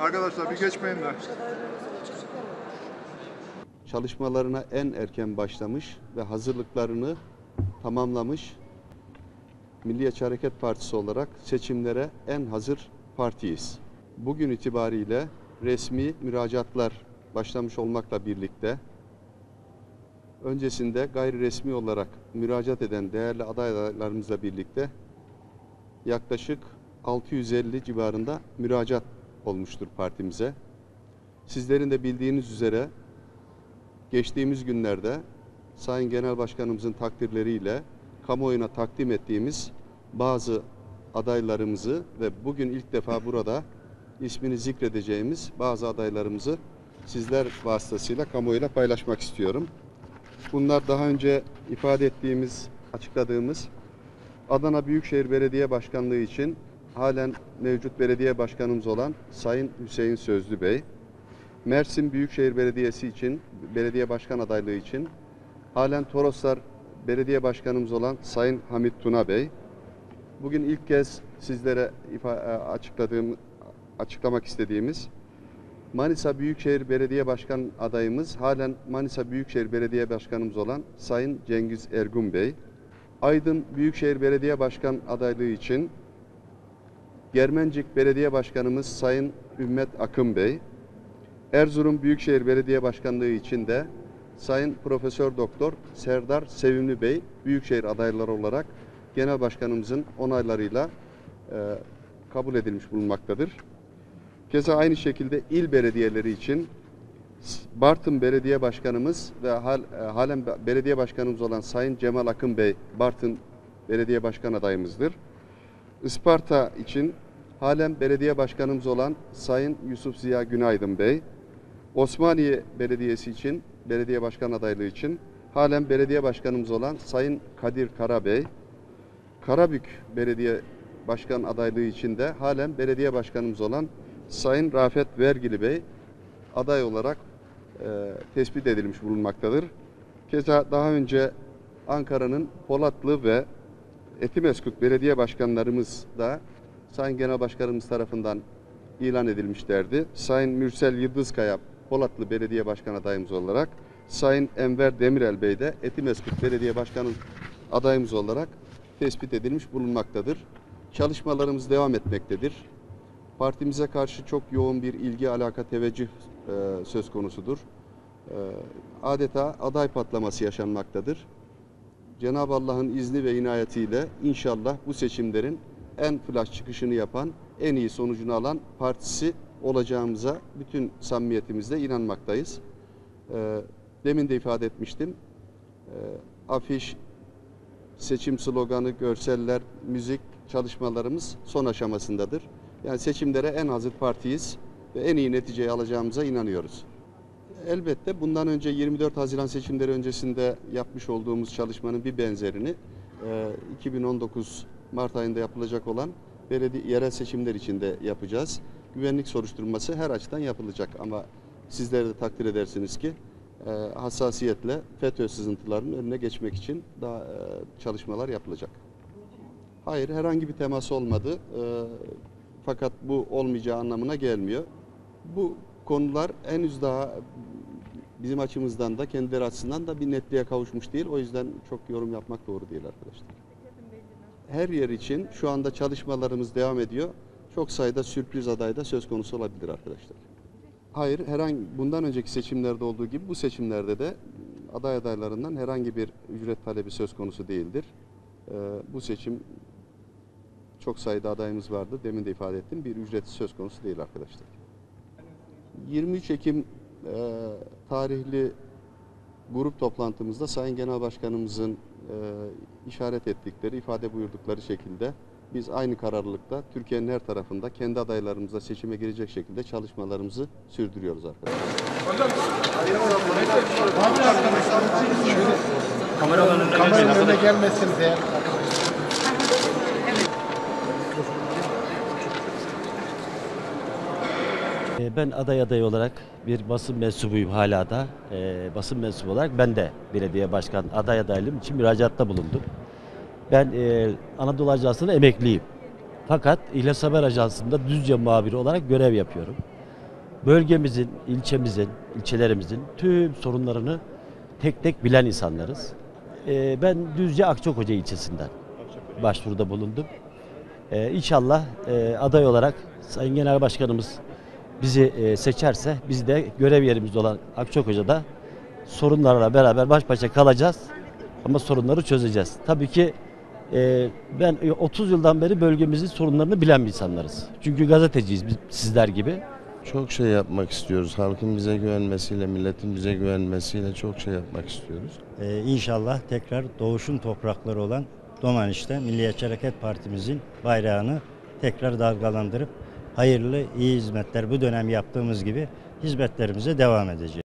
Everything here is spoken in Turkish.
Arkadaşlar bir geçmeyin de. Çalışmalarına en erken başlamış ve hazırlıklarını tamamlamış Milliyetçi Hareket Partisi olarak seçimlere en hazır partiyiz. Bugün itibariyle resmi müracaatlar başlamış olmakla birlikte öncesinde gayri resmi olarak müracaat eden değerli adaylarımızla birlikte yaklaşık 650 civarında müracaat olmuştur partimize. Sizlerin de bildiğiniz üzere geçtiğimiz günlerde Sayın Genel Başkanımızın takdirleriyle kamuoyuna takdim ettiğimiz bazı adaylarımızı ve bugün ilk defa burada ismini zikredeceğimiz bazı adaylarımızı sizler vasıtasıyla kamuoyuyla paylaşmak istiyorum. Bunlar daha önce ifade ettiğimiz, açıkladığımız Adana Büyükşehir Belediye Başkanlığı için halen mevcut belediye başkanımız olan Sayın Hüseyin Sözlü Bey, Mersin Büyükşehir Belediyesi için, belediye başkan adaylığı için halen Toroslar Belediye Başkanımız olan Sayın Hamit Tuna Bey, bugün ilk kez sizlere açıklamak istediğimiz Manisa Büyükşehir Belediye Başkan adayımız halen Manisa Büyükşehir Belediye Başkanımız olan Sayın Cengiz Ergun Bey, Aydın Büyükşehir Belediye Başkan adaylığı için Germencik Belediye Başkanımız Sayın Ümmet Akın Bey, Erzurum Büyükşehir Belediye Başkanlığı için de Sayın Profesör Doktor Serdar Sevimli Bey Büyükşehir adayları olarak Genel Başkanımızın onaylarıyla kabul edilmiş bulunmaktadır. Keza aynı şekilde il belediyeleri için Bartın Belediye Başkanımız ve halen belediye başkanımız olan Sayın Cemal Akın Bey Bartın Belediye Başkan adayımızdır. Isparta için halen belediye başkanımız olan Sayın Yusuf Ziya Günaydın Bey, Osmaniye Belediyesi için belediye başkan adaylığı için halen belediye başkanımız olan Sayın Kadir Kara Bey, Karabük Belediye Başkan adaylığı için de halen belediye başkanımız olan Sayın Rafet Vergili Bey aday olarak tespit edilmiş bulunmaktadır. Keza daha önce Ankara'nın Polatlı ve Etimeskut belediye başkanlarımız da Sayın Genel Başkanımız tarafından ilan edilmişlerdi. Sayın Mürsel Yıldızkaya Polatlı Belediye Başkan adayımız olarak, Sayın Enver Demirel Bey de Etimeskut Belediye Başkanı adayımız olarak tespit edilmiş bulunmaktadır. Çalışmalarımız devam etmektedir. Partimize karşı çok yoğun bir ilgi, alaka, teveccüh söz konusudur. Adeta aday patlaması yaşanmaktadır. Cenab-ı Allah'ın izni ve inayetiyle inşallah bu seçimlerin en flash çıkışını yapan, en iyi sonucunu alan partisi olacağımıza bütün samimiyetimizle inanmaktayız. Demin de ifade etmiştim. Afiş, seçim sloganı, görseller, müzik çalışmalarımız son aşamasındadır. Yani seçimlere en hazır partiyiz ve en iyi neticeyi alacağımıza inanıyoruz. Elbette bundan önce 24 Haziran seçimleri öncesinde yapmış olduğumuz çalışmanın bir benzerini 2019 Mart ayında yapılacak olan yerel seçimler için de yapacağız. Güvenlik soruşturması her açıdan yapılacak ama sizler de takdir edersiniz ki hassasiyetle FETÖ sızıntılarının önüne geçmek için daha çalışmalar yapılacak. Hayır, herhangi bir temas olmadı. Fakat bu olmayacağı anlamına gelmiyor. Bu konular henüz daha bizim açımızdan da kendileri açısından da bir netliğe kavuşmuş değil. O yüzden çok yorum yapmak doğru değil arkadaşlar. Her yer için şu anda çalışmalarımız devam ediyor. Çok sayıda sürpriz aday da söz konusu olabilir arkadaşlar. Hayır, bundan önceki seçimlerde olduğu gibi bu seçimlerde de adaylarından herhangi bir ücret talebi söz konusu değildir. Bu seçim çok sayıda adayımız vardı. Demin de ifade ettim. Bir ücret söz konusu değil arkadaşlar. 23 Ekim tarihli grup toplantımızda Sayın Genel Başkanımızın işaret ettikleri, ifade buyurdukları şekilde biz aynı kararlılıkta Türkiye'nin her tarafında kendi adaylarımızla seçime girecek şekilde çalışmalarımızı sürdürüyoruz arkadaşlar. Kameranın önüne gelmezsiniz eğer. Ben aday olarak bir basın mensubuyum hala da. Basın mensubu olarak ben de belediye başkan adaylığım için müracaatta bulundum. Ben Anadolu Ajansı'nda emekliyim. Fakat İhlas Haber Ajansı'nda Düzce muhabiri olarak görev yapıyorum. bölgemizin, ilçemizin, ilçelerimizin tüm sorunlarını tek tek bilen insanlarız. Ben Düzce Akçakoca ilçesinden başvuruda bulundum. İnşallah aday olarak Sayın Genel Başkanımız bizi seçerse biz de görev yerimiz olan Akçakoca'da sorunlarla beraber baş başa kalacağız ama sorunları çözeceğiz. Tabii ki ben 30 yıldan beri bölgemizin sorunlarını bilen bir insanlarız. Çünkü gazeteciyiz biz, sizler gibi. Çok şey yapmak istiyoruz. Halkın bize güvenmesiyle, milletin bize güvenmesiyle çok şey yapmak istiyoruz. İnşallah tekrar doğuşun toprakları olan Domaniç'te Milliyetçi Hareket Partimizin bayrağını tekrar dalgalandırıp hayırlı, iyi hizmetler bu dönem yaptığımız gibi hizmetlerimize devam edeceğiz.